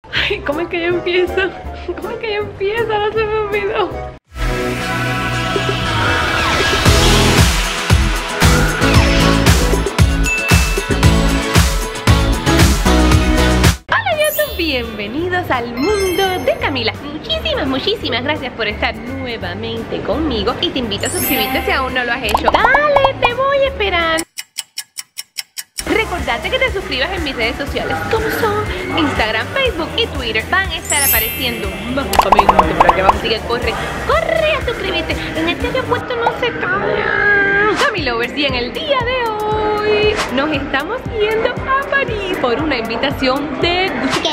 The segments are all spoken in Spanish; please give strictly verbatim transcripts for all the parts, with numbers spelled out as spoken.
Ay, ¿cómo es que yo empiezo? ¿Cómo es que yo empiezo? No se me olvidó. Hola YouTube, bienvenidos al mundo de Camila. Muchísimas, muchísimas gracias por estar nuevamente conmigo. Y te invito a suscribirte si aún no lo has hecho. Dale, te voy a esperar. Recordate que te suscribas en mis redes sociales, como son Instagram, Facebook y Twitter. Van a estar apareciendo mágicamente para que vamos a seguir. Corre, corre a suscribirte. En este que he puesto no se cambia. Camilovers, y en el día de hoy nos estamos yendo a París por una invitación de Gucci.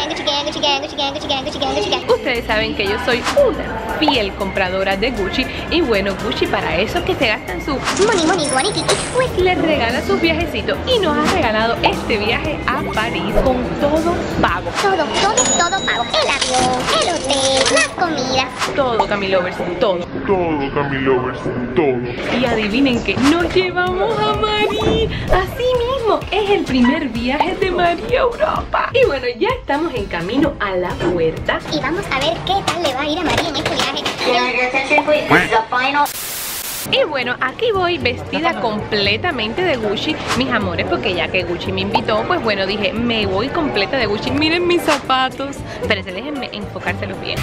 Ustedes saben que yo soy una fiel compradora de Gucci. Y bueno, Gucci para esos que se gastan su money, money, money, pues les regala sus viajecitos. Y nos ha regalado este viaje a París con todo pago. Todo, todo, todo pago. El avión, el hotel, las comidas. Todo, Camilovers, todo. Todo, Camilovers, todo. Y adivinen que nos llevamos a Marí. Así mismo, es el primer viaje de Marí a Europa. Y bueno, ya estamos en camino a la puerta. Y vamos a ver qué tal le va a ir a María en este viaje. Y bueno, aquí voy vestida completamente de Gucci, mis amores, porque ya que Gucci me invitó, pues bueno, dije, me voy completa de Gucci. Miren mis zapatos. Espérense, déjenme enfocárselos bien.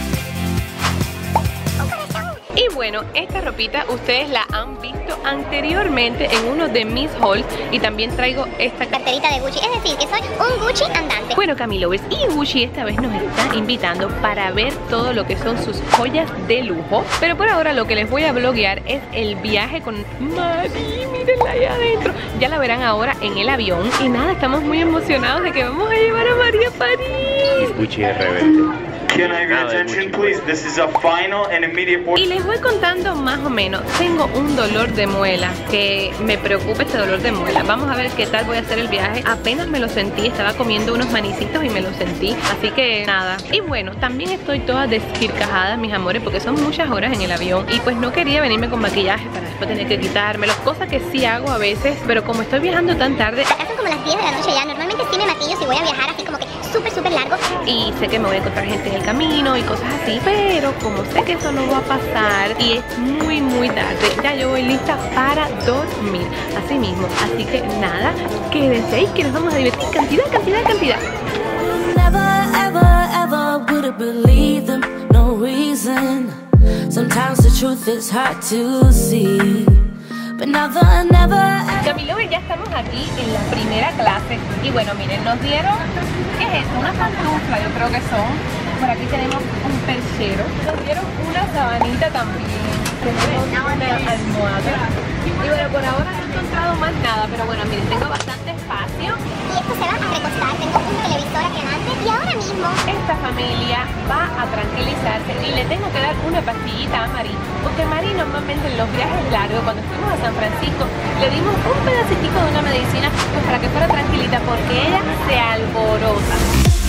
Y bueno, esta ropita ustedes la han visto anteriormente en uno de mis hauls. Y también traigo esta carterita de Gucci, es decir, que soy un Gucci andante. Bueno, Camilovers, y Gucci esta vez nos está invitando para ver todo lo que son sus joyas de lujo. Pero por ahora lo que les voy a bloguear es el viaje con Marí. Mírenla allá adentro. Ya la verán ahora en el avión. Y nada, estamos muy emocionados de que vamos a llevar a Marí a París. Gucci es rebelde. Can I have your attention, please? This is a final and immediate. Y les voy contando más o menos. Tengo un dolor de muela, que me preocupa este dolor de muela. Vamos a ver qué tal voy a hacer el viaje. Apenas me lo sentí, estaba comiendo unos manicitos y me lo sentí. Así que nada. Y bueno, también estoy toda desquircajada, mis amores, porque son muchas horas en el avión. Y pues no quería venirme con maquillaje para después tener que quitármelo. Cosa que sí hago a veces, pero como estoy viajando tan tarde. Acá son como las diez de la noche ya. Normalmente sí me maquillo si voy a viajar así como que súper, súper largo. Y sé que me voy a encontrar gente en el camino y cosas así, pero como sé que eso no va a pasar y es muy muy tarde, ya yo voy lista para dormir, así mismo. Así que nada, quédense ahí que nos vamos a divertir cantidad, cantidad, cantidad. Never, ever, ever would have believed them, no reason. Sometimes the truth is hard to see. But never, never. Camilovers, ya estamos aquí en la primera clase. Y bueno, miren, nos dieron, ¿qué es esto? Una pantufla, yo creo que son. Por aquí tenemos un perchero. Nos dieron una sabanita también. Tenemos una almohada. Y bueno, por ahora no he encontrado más nada. Pero bueno, miren, tengo bastante espacio. Y esto se va a recostar. Tengo un televisor aquí adelante. Y ahora mismo esta familia va a tranquilizarse. Y le tengo que dar una pastillita a Marí. Porque Marí normalmente en los viajes largos, cuando fuimos a San Francisco, le dimos un pedacitico de una medicina pues para que fuera tranquilita, porque ella se alborota.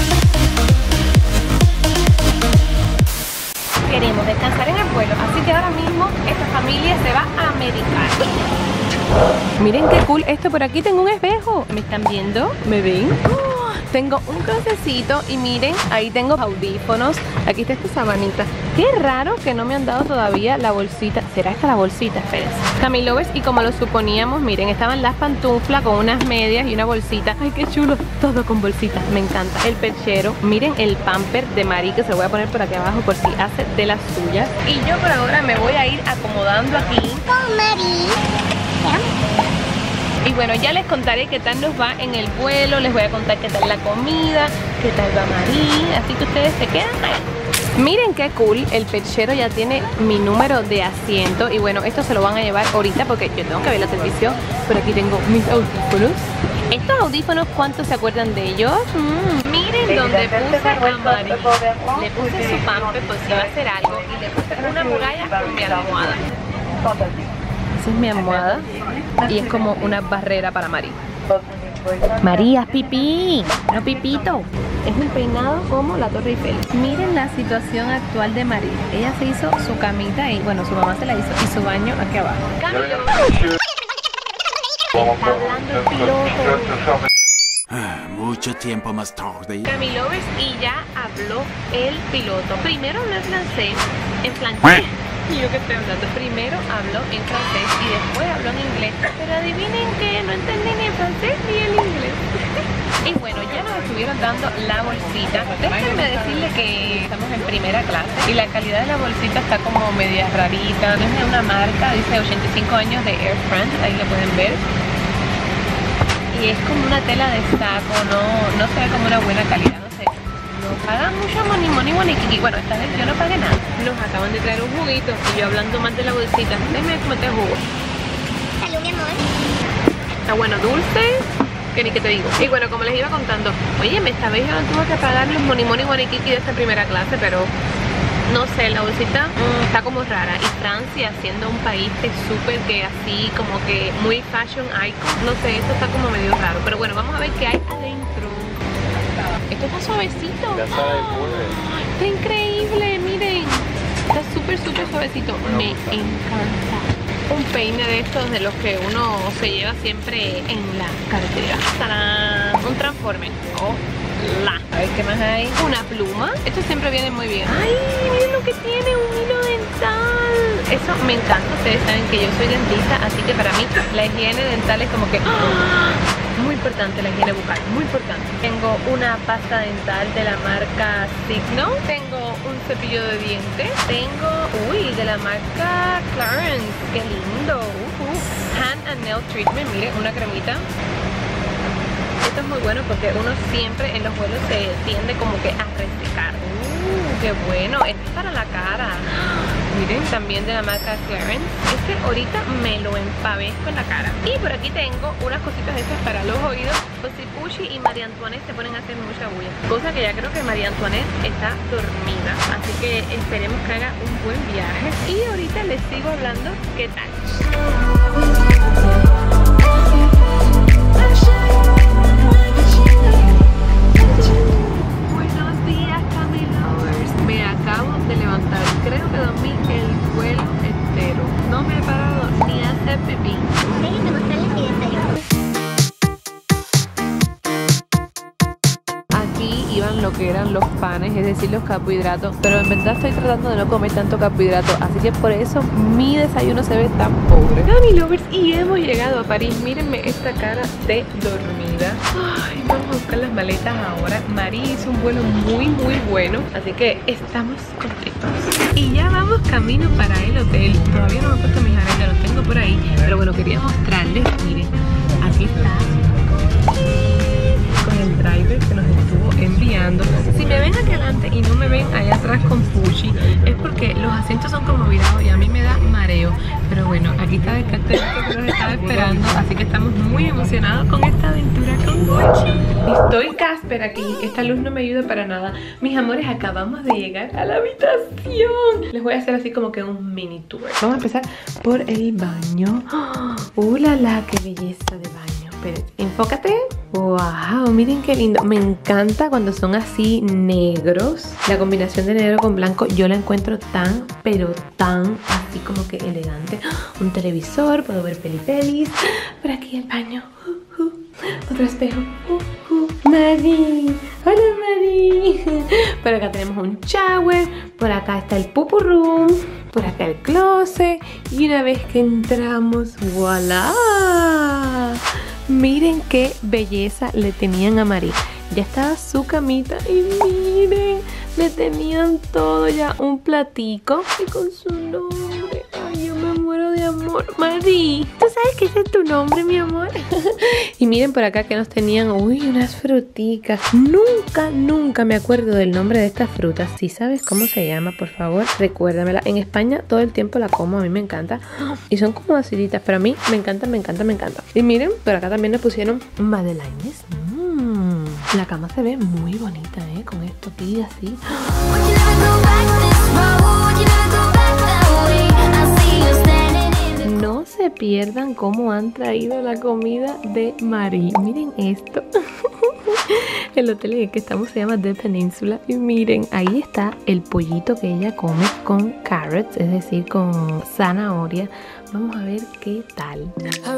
Queremos descansar en el vuelo, así que ahora mismo esta familia se va a medicar. Miren qué cool esto, por aquí tengo un espejo. ¿Me están viendo? ¿Me ven? Oh, tengo un closetcito y miren, ahí tengo audífonos. Aquí está esta sabanita. Qué raro que no me han dado todavía la bolsita. ¿Será esta la bolsita? Espérense. Camilovers, y como lo suponíamos, miren, estaban las pantuflas con unas medias y una bolsita. Ay, qué chulo, todo con bolsitas, me encanta. El perchero, miren el pamper de Marí, que se lo voy a poner por aquí abajo por si hace de las suyas. Y yo por ahora me voy a ir acomodando aquí con Marí. Y bueno, ya les contaré qué tal nos va en el vuelo. Les voy a contar qué tal la comida, qué tal va Marí. Así que ustedes se quedan allá. Miren qué cool, el perchero ya tiene mi número de asiento. Y bueno, esto se lo van a llevar ahorita porque yo tengo que ver la televisión. Pero aquí tengo mis audífonos. Estos audífonos, ¿cuántos se acuerdan de ellos? Mm, miren donde puse a Marí. Le puse su pamper por si va a hacer algo. Y le puse una muralla con mi almohada. Esa es mi almohada. Y es como una barrera para Marí. María, pipí, no pipito. Es un peinado como la Torre Eiffel. Miren la situación actual de Marí. Ella se hizo su camita y bueno, su mamá se la hizo y su baño aquí abajo. Está hablando el piloto. Mucho tiempo más tarde. Camilovers, y ya habló el piloto. Primero habló en francés, en francés. Y yo que estoy hablando, primero habló en francés y después habló en inglés. Pero adivinen que no entendí ni el francés ni el inglés. Y bueno, ya nos estuvieron dando la bolsita. Déjenme decirle que estamos en primera clase y la calidad de la bolsita está como media rarita. No es de una marca, dice ochenta y cinco años de Air France, ahí lo pueden ver. Y es como una tela de saco, no, no se ve como una buena calidad, no sé. No pagan mucho money, money, money, kiki. Bueno, esta vez yo no pagué nada. Nos acaban de traer un juguito y yo hablando más de la bolsita. Déjame comer el jugo. Salud, mi amor. Está bueno, dulce, que ni que te digo. Y bueno, como les iba contando, oye, esta vez yo no tuve que pagar los money, money, money, kiki de esta primera clase, pero no sé, la bolsita mmm, está como rara. Y Francia, siendo un país que súper que así, como que muy fashion icon, no sé, esto está como medio raro. Pero bueno, vamos a ver qué hay adentro. Esto está suavecito. Ya sabe, mueve. Está increíble, miren. Está súper, súper suavecito. Me encanta. Un peine de estos de los que uno se lleva siempre en la cartera. ¡Tarán! Un transforme. Oh. La. A ver qué más hay. Una pluma. Esto siempre viene muy bien. Ay, miren lo que tiene, un hilo dental. Eso me encanta. Ustedes saben que yo soy dentista, así que para mí la higiene dental es como que ¡oh! Muy importante, la higiene bucal, muy importante. Tengo una pasta dental de la marca Signo. Tengo un cepillo de dientes. Tengo, uy, de la marca Clarins. Qué lindo. Uh, uh. Hand and Nail Treatment. Miren, una cremita. Esto es muy bueno porque uno siempre en los vuelos se tiende como que a resecar. Uh, qué bueno. Esto es para la cara. Miren, también de la marca Clarins. Es que ahorita me lo empavesco en la cara. Y por aquí tengo unas cositas estas para los oídos. José Pucci y María Antoinette se ponen a hacer mucha bulla. Cosa que ya creo que María Antoinette está dormida. Así que esperemos que haga un buen viaje. Y ahorita les sigo hablando qué tal. Buenos días, Camilovers. Me acabo de levantar. Creo que dormí el vuelo entero. No me he parado ni a hacer pipí. Déjenme mostrarles mi desayuno. Aquí iban lo que eran los panes, es decir, los carbohidratos. Pero en verdad estoy tratando de no comer tanto carbohidrato. Así que por eso mi desayuno se ve tan pobre. Camilovers, y hemos llegado a París. Mírenme esta cara de dormida. Ay, vamos a buscar las maletas ahora. Marí hizo un vuelo muy muy bueno, así que estamos contentos. Y ya vamos camino para el hotel. Todavía no me he puesto mis aretes, los tengo por ahí. Pero bueno, quería mostrarles, miren, aquí está con el driver que nos estuvo enviando. Si me ven aquí adelante y no me ven allá atrás con Pucci, es porque los asientos son como virados y a mí me da mareo. Pero bueno, aquí está el cartel que nos estaba esperando, así que estamos muy emocionados con esta aventura con Pucci. Estoy Casper aquí, esta luz no me ayuda para nada. Mis amores, acabamos de llegar a la habitación. Les voy a hacer así como que un mini tour. Vamos a empezar por el baño. ¡Uh, la, la! ¡Qué belleza de baño! Esperen, enfócate. Wow, miren qué lindo. Me encanta cuando son así negros. La combinación de negro con blanco yo la encuentro tan, pero tan así como que elegante. Un televisor, puedo ver pelipelis. Por aquí el baño. Uh, uh. Otro espejo. Uh, uh. Mari. Hola, Mari. Por acá tenemos un shower. Por acá está el pupu room. Por acá el closet. Y una vez que entramos, ¡voilá! Miren qué belleza le tenían a Marí. Ya estaba su camita y miren, le tenían todo ya, un platico y con su nombre. Ay, yo me muero de amor. Marí, ¿tú sabes que ese es tu nombre, mi amor? Y miren por acá que nos tenían, uy, unas fruticas. Nunca, nunca me acuerdo del nombre de estas frutas. Si sabes cómo se llama, por favor, recuérdamela. En España todo el tiempo la como, a mí me encanta. Y son como aciditas, pero a mí me encanta, me encanta, me encanta. Y miren, por acá también nos pusieron madeleines. Mmm, la cama se ve muy bonita, ¿eh? Con esto aquí así. No se pierdan cómo han traído la comida de Marí. Miren esto. El hotel en el que estamos se llama The Peninsula. Y miren, ahí está el pollito que ella come con carrots, es decir, con zanahoria. Vamos a ver qué tal.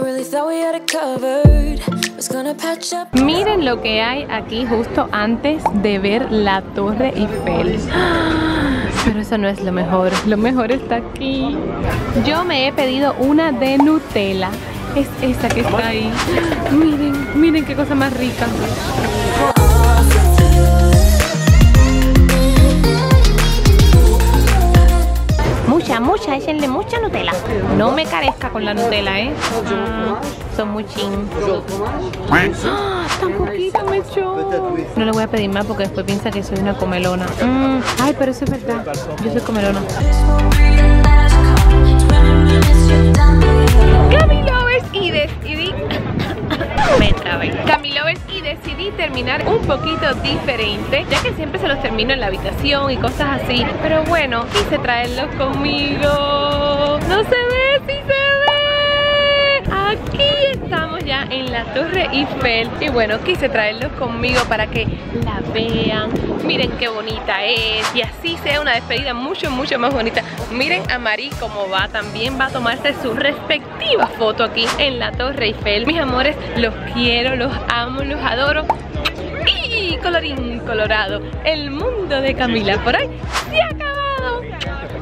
Miren lo que hay aquí justo antes de ver la Torre Eiffel. Pero eso no es lo mejor, lo mejor está aquí. Yo me he pedido una de Nutella. Es esa que está ahí. Miren, miren qué cosa más rica. Mucha, mucha, échenle mucha Nutella. No me carezca con la Nutella, ¿eh? Mm, son muy chin. ¡Ah! Tan poquito me echó. No le voy a pedir más porque después piensa que soy una comelona. Mm, ay, pero eso es verdad. Yo soy comelona. Camilovers y decidí... Me trabé. Camilovers y decidí terminar un poquito diferente, ya que siempre se los termino en la habitación y cosas así. Pero bueno, quise traerlos conmigo. No se ve, sí se ve. Aquí estamos ya en la Torre Eiffel. Y bueno, quise traerlos conmigo para que la vean. Miren qué bonita es. Y así sea una despedida mucho, mucho más bonita. Miren a Marie cómo va. También va a tomarse su respectiva foto aquí en la Torre Eiffel. Mis amores, los quiero, los amo, los adoro. Y colorín colorado, el mundo de Camila por hoy se ha acabado.